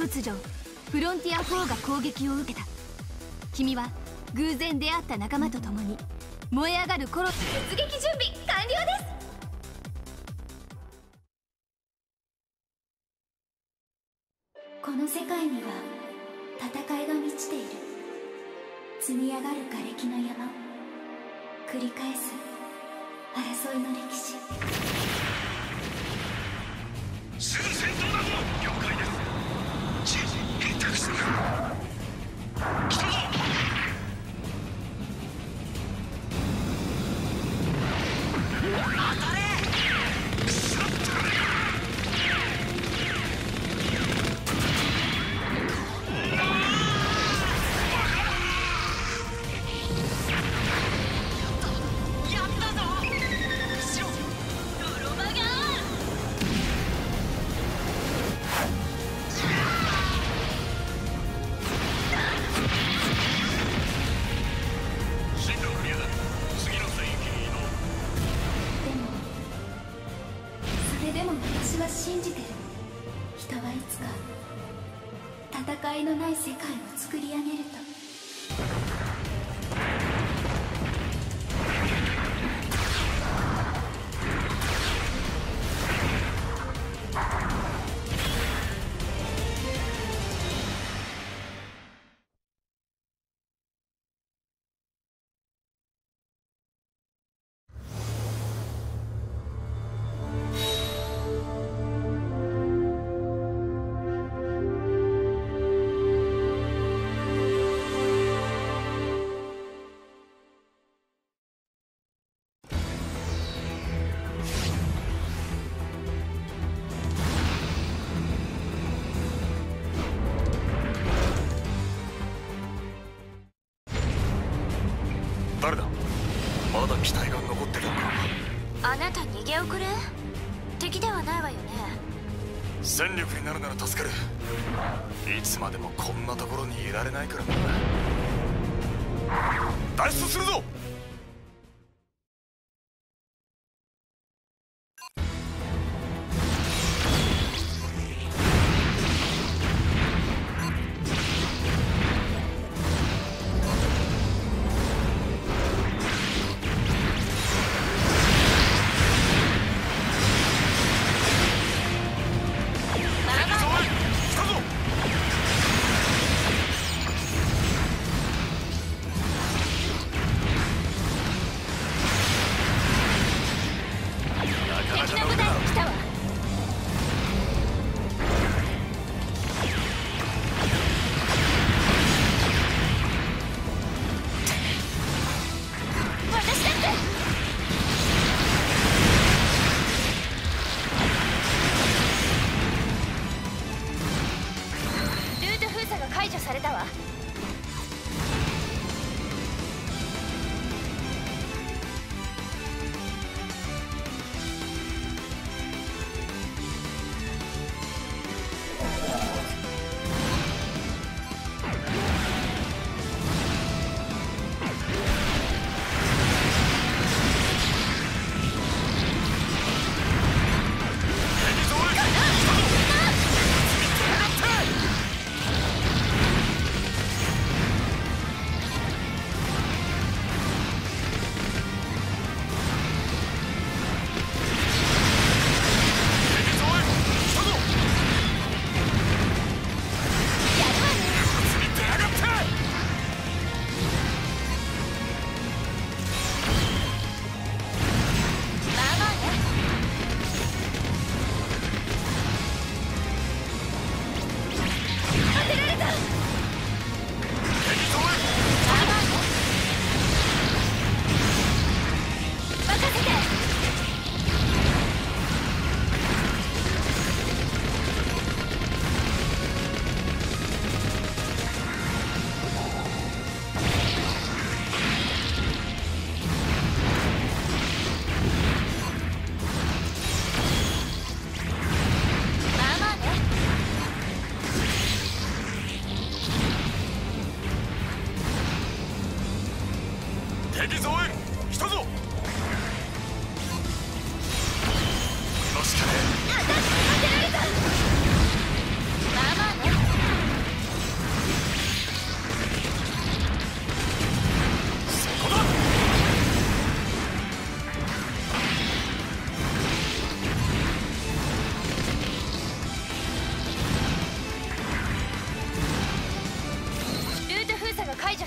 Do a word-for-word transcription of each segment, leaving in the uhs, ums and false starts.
突如フロンティアフォーが攻撃を受けた。君は偶然出会った仲間と共に燃え上がるコロ。出撃準備完了です。 この世界には戦いが満ちている。積み上がる瓦礫の山、繰り返す争いの歴史。 すぐ戦闘だぞ。了解です。知事下手くそだ。来たぞ。当たれ。くそったれ。 信じてる。人はいつか戦いのない世界を作り上げると。 誰だ？まだ機体が残ってるのか。 あなた逃げ遅れ？敵ではないわよね。 戦力になるなら助かる。いつまでもこんなところにいられないからな。脱出するぞ。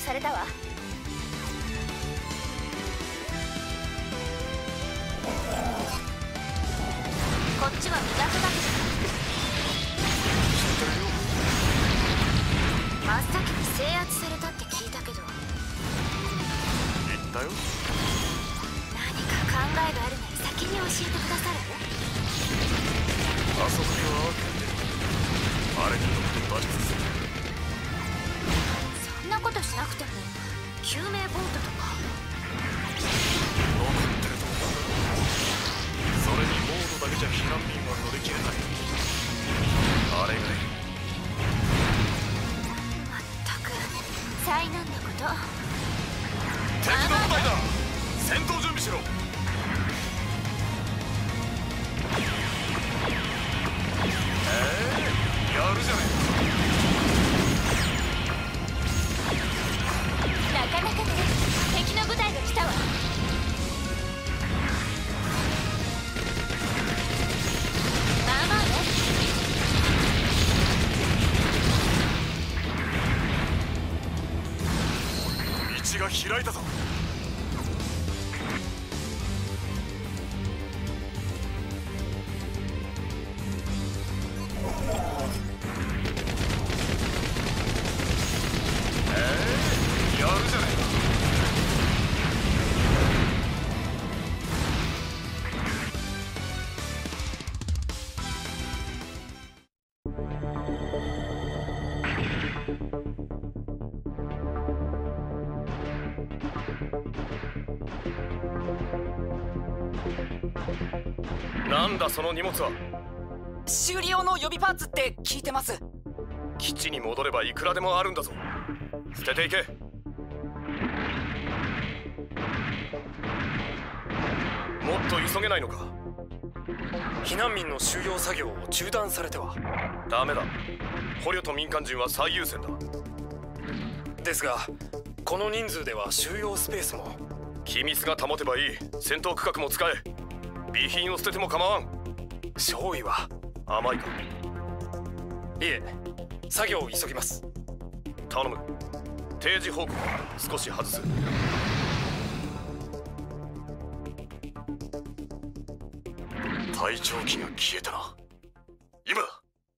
されたわ。こっちは港だけど真っ先に制圧されたって聞いたけど。 言ったよ。 何か考えがあるなら先に教えてくださる？ あそこにはアーケンであれに乗って脱出する。 そんなことしなくても救命ボートとか残ってると思う。それにモードだけじゃ避難民は乗り切れない。あれがいい。 まったく災難なこと。 敵の部隊だ。戦闘準備しろ。やるじゃねえか。なかなかね、敵の部隊が来たわ。まあまあね。 道が開いたぞ。なんだその荷物は。 修理用の予備パーツって聞いてます。 基地に戻ればいくらでもあるんだぞ。捨てていけ。もっと急げないのか。 避難民の収容作業を中断されては。 ダメだ。捕虜と民間人は最優先だ。 ですがこの人数では収容スペースも。 機密が保てばいい。戦闘区画も使え。備品を捨てても構わん。 少尉は甘いか。 いえ、作業を急ぎます。 頼む。定時方向少し外す。隊長機が消えたな。今だ。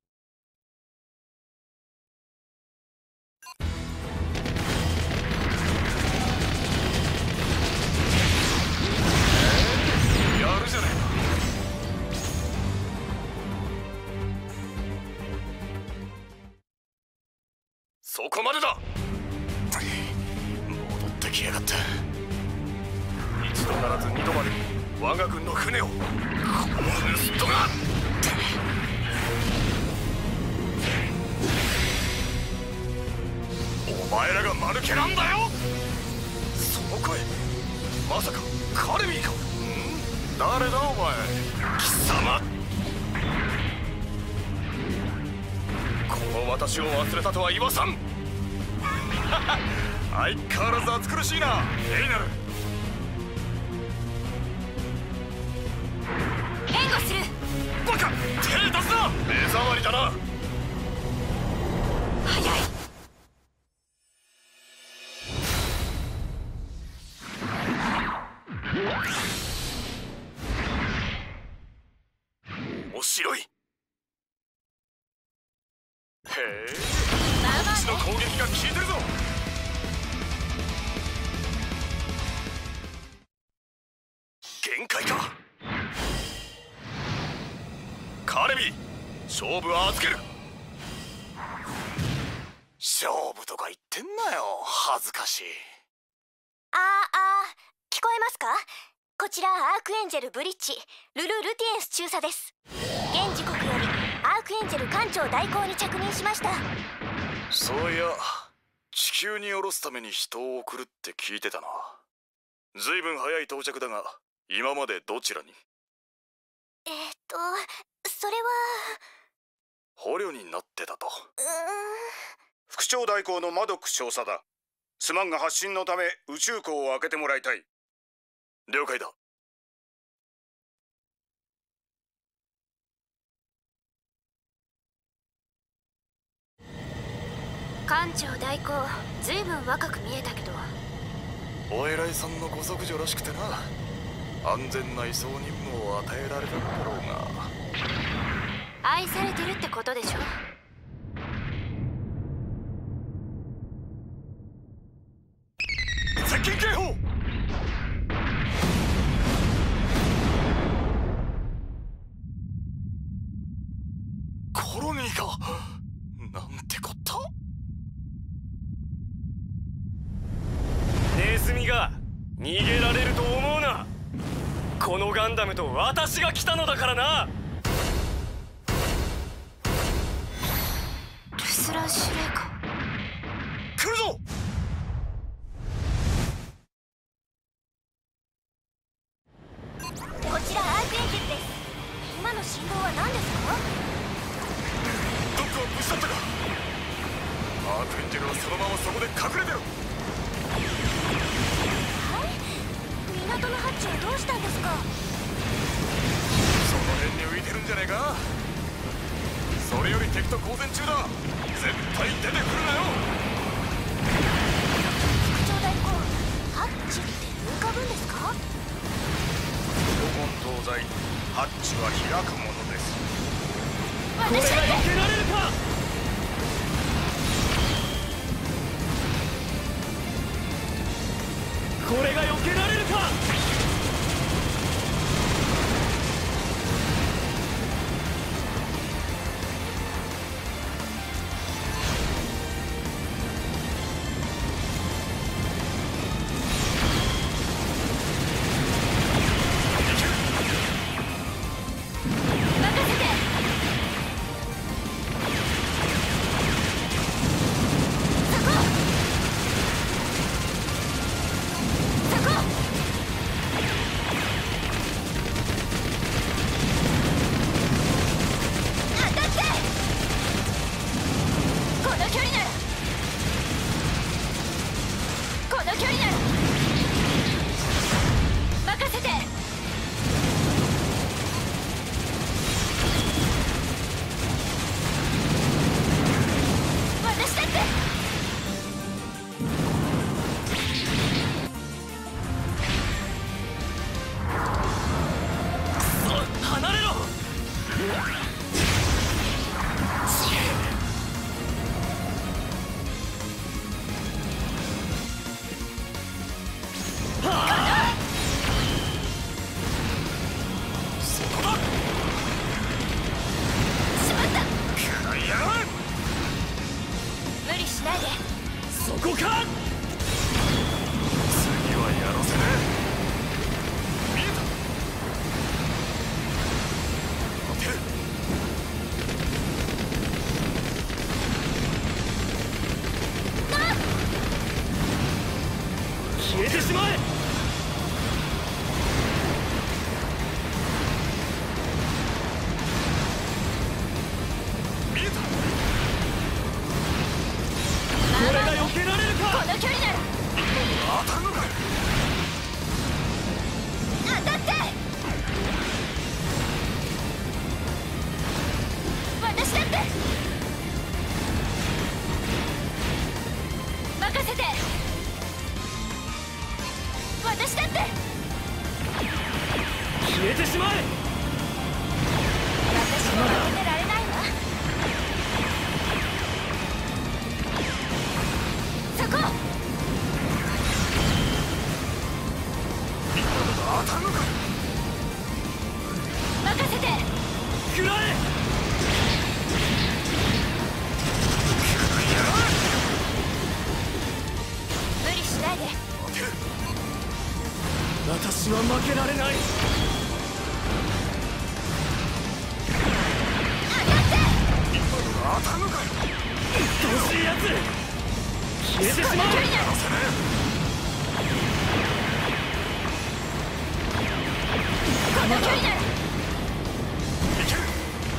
やるじゃないか。そこまでだ。戻ってきやがった。一度ならず二度まで我が軍の船をこの盗人が。お前らが間抜けなんだよ。その声まさかカルビーか。ん誰だお前。貴様、この私を忘れたとは言わさん。相変わらず暑苦しいなエイナル。 援護する。 バカ、手出すな。目障りだな。 早い。 面白い。へえ、 まあまあ私のね。 攻撃が効いてるぞ。限界か。カレビ、勝負は預ける。勝負とか言ってんなよ、恥ずかしい。 あーあー、聞こえますか？こちらアークエンジェルブリッジルル・ルティエンス中佐です。現時刻よりアークエンジェル艦長代行に着任しました。 そういや、地球に降ろすために人を送るって聞いてたな。ずいぶん早い到着だが、今までどちらに？ えー、っとそれは捕虜になってたと。 うーん。 副長代行のマドック少佐だ。すまんが発進のため宇宙港を開けてもらいたい。 了解だ。 艦長代行、 ずいぶん若く見えたけど。 お偉いさんのご息女らしくてな、安全な移送任務を与えられたんだろうが。 愛されてるってことでしょ。 接近警報。コロニーか。なんてこった。 ネズミが逃げられると思うな。このガンダムと私が来たのだからな。 ルスラン司令官。 来るぞ。 こちらアークエンジェルです。今の振動は何ですか？ どっかは無事だったか。アークエンジェルはそのままそこで隠れてろ。 はい、港のハッチはどうしたんですか？ その辺に浮いてるんじゃねえか。それより敵と交戦中だ。絶対出てくるなよ。 副長代行、ハッチって浮かぶんですか？ 古今東西、ハッチは開くものです。 これが避けられるか。これが避けられるか。消えてしまえ。 見えた。 これが避けられるか。 この距離なら当たるのか。 当たって。私だって任せて。私だって消えてしまえ。 私も負けてられないわ。そこ当たるのか。 任せて。 食らえ。 無理しないで。 私は負けられない。 当たるのか。 鬱陶しいやつ。消えてしまえ。 やらせねこの距離ならえ。いける。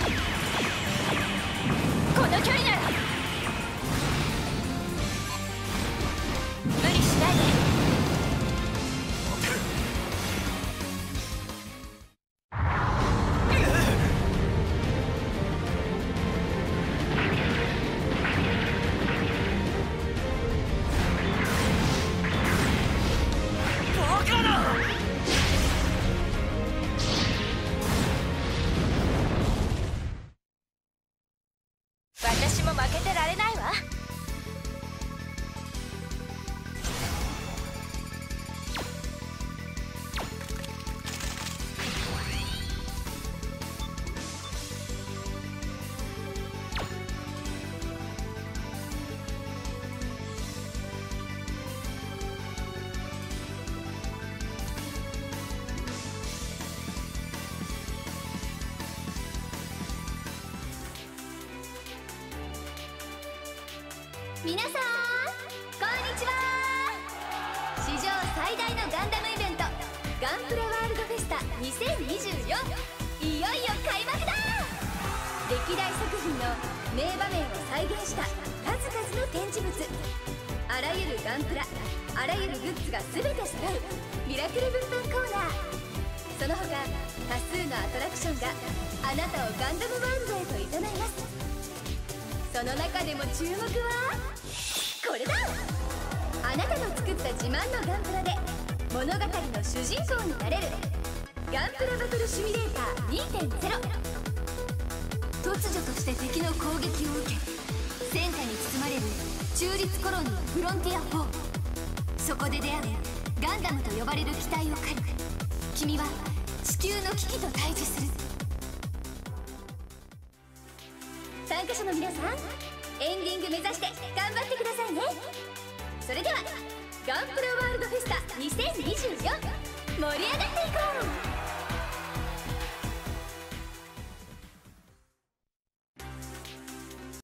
この距離なら無理しないで。 私も負けてられないわ。 皆さんこんにちは。史上最大のガンダムイベントガンプラワールドフェスタにせんにじゅうよん、いよいよ開幕だ。歴代作品の名場面を再現した数々の展示物、あらゆるガンプラ、あらゆるグッズが全て揃うミラクル物販コーナー、その他多数のアトラクションがあなたをガンダムワールドへと誘います。その中でも注目はこれだ。あなたの作った自慢のガンプラで物語の主人公になれるガンプラバトルシミュレーター にてんゼロ。 突如として敵の攻撃を受け戦火に包まれる中立コロニーフロンティアフォー。そこで出会うガンダムと呼ばれる機体を狩り、君は地球の危機と対峙する。参加者の皆さん、エンディング目指して頑張ってくださいね。それではガンプラワールドフェスタにせんにじゅうよん、盛り上がっていこう。